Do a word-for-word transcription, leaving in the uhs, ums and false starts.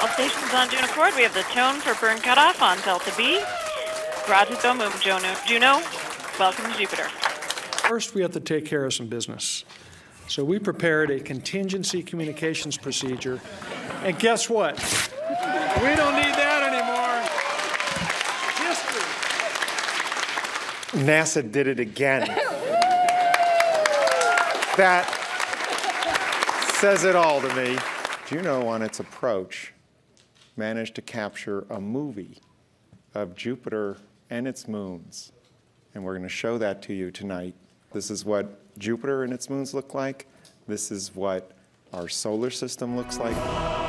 stations on Juno Accord. We have the tone for burn cutoff on Delta B. Roger, go move, Juno. Juno, welcome to Jupiter. First, we have to take care of some business. So we prepared a contingency communications procedure, and guess what? We don't need that anymore. History. NASA did it again. That says it all to me. Juno, on its approach, managed to capture a movie of Jupiter and its moons. And we're going to show that to you tonight. This is what Jupiter and its moons look like. This is what our solar system looks like.